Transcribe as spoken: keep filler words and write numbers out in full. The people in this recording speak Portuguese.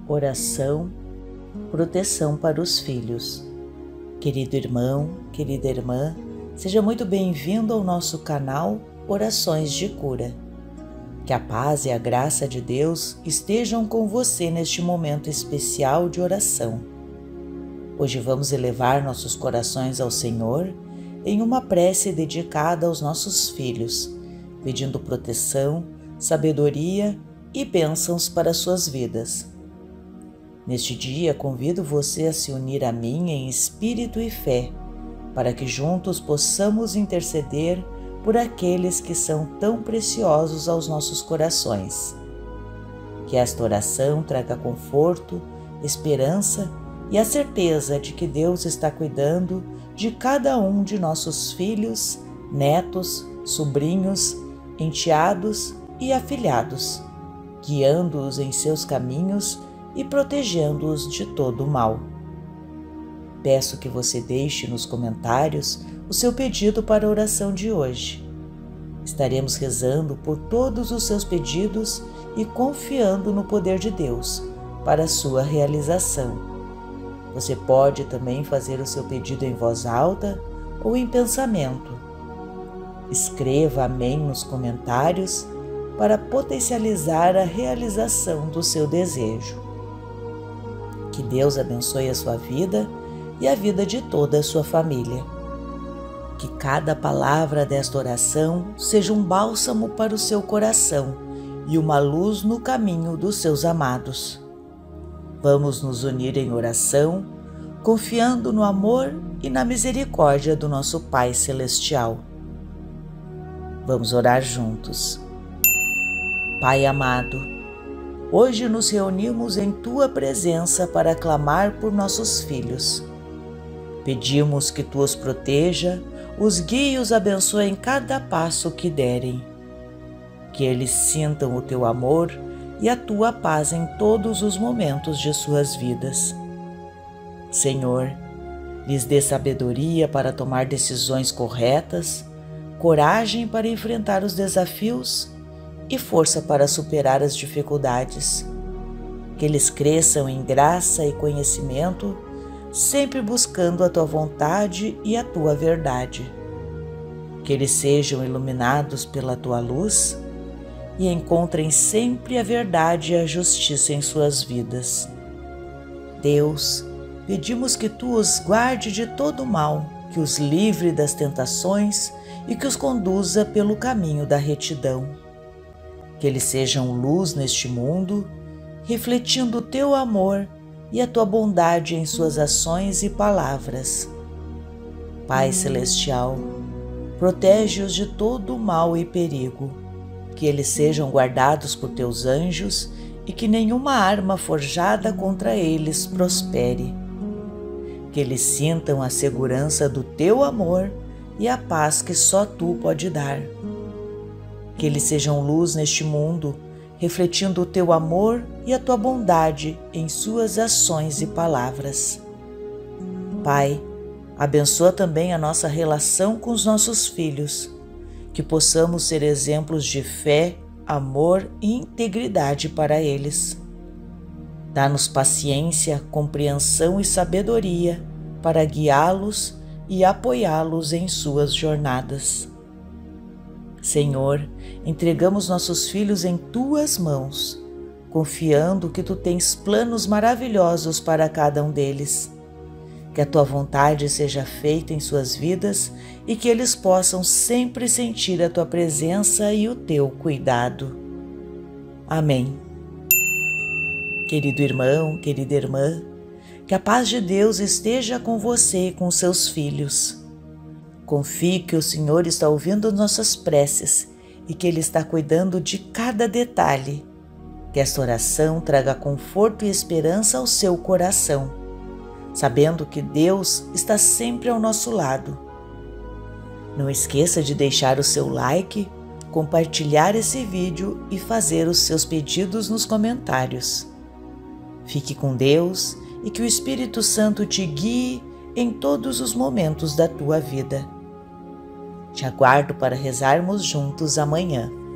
Oração, proteção para os filhos. Querido irmão, querida irmã, seja muito bem-vindo ao nosso canal Orações de Cura. Que a paz e a graça de Deus estejam com você neste momento especial de oração. Hoje vamos elevar nossos corações ao Senhor em uma prece dedicada aos nossos filhos, pedindo proteção, sabedoria e bênçãos para suas vidas. Neste dia, convido você a se unir a mim em espírito e fé, para que juntos possamos interceder por aqueles que são tão preciosos aos nossos corações. Que esta oração traga conforto, esperança e a certeza de que Deus está cuidando de cada um de nossos filhos, netos, sobrinhos, enteados e afilhados, guiando-os em seus caminhos e protegendo-os de todo o mal. Peço que você deixe nos comentários o seu pedido para a oração de hoje. Estaremos rezando por todos os seus pedidos e confiando no poder de Deus para a sua realização. Você pode também fazer o seu pedido em voz alta ou em pensamento. Escreva amém nos comentários para potencializar a realização do seu desejo. Que Deus abençoe a sua vida e a vida de toda a sua família. Que cada palavra desta oração seja um bálsamo para o seu coração e uma luz no caminho dos seus amados. Vamos nos unir em oração, confiando no amor e na misericórdia do nosso Pai Celestial. Vamos orar juntos. Pai amado, hoje nos reunimos em Tua presença para clamar por nossos filhos. Pedimos que Tu os proteja, os guie e os abençoe em cada passo que derem. Que eles sintam o Teu amor e a Tua paz em todos os momentos de suas vidas. Senhor, lhes dê sabedoria para tomar decisões corretas, coragem para enfrentar os desafios e força para superar as dificuldades. Que eles cresçam em graça e conhecimento, sempre buscando a Tua vontade e a Tua verdade. Que eles sejam iluminados pela Tua luz e encontrem sempre a verdade e a justiça em suas vidas. Deus, pedimos que Tu os guarde de todo mal, que os livre das tentações e que os conduza pelo caminho da retidão. Que eles sejam luz neste mundo, refletindo o Teu amor e a Tua bondade em suas ações e palavras. Pai Celestial, protege-os de todo o mal e perigo, que eles sejam guardados por Teus anjos e que nenhuma arma forjada contra eles prospere. Que eles sintam a segurança do Teu amor e a paz que só Tu pode dar. Que eles sejam luz neste mundo, refletindo o Teu amor e a Tua bondade em suas ações e palavras. Pai, abençoa também a nossa relação com os nossos filhos, que possamos ser exemplos de fé, amor e integridade para eles. Dá-nos paciência, compreensão e sabedoria para guiá-los e apoiá-los em suas jornadas. Senhor, entregamos nossos filhos em Tuas mãos, confiando que Tu tens planos maravilhosos para cada um deles. Que a Tua vontade seja feita em suas vidas e que eles possam sempre sentir a Tua presença e o Teu cuidado. Amém. Querido irmão, querida irmã, que a paz de Deus esteja com você e com seus filhos. Confie que o Senhor está ouvindo nossas preces e que Ele está cuidando de cada detalhe. Que esta oração traga conforto e esperança ao seu coração, sabendo que Deus está sempre ao nosso lado. Não esqueça de deixar o seu like, compartilhar esse vídeo e fazer os seus pedidos nos comentários. Fique com Deus e que o Espírito Santo te guie em todos os momentos da tua vida. Te aguardo para rezarmos juntos amanhã.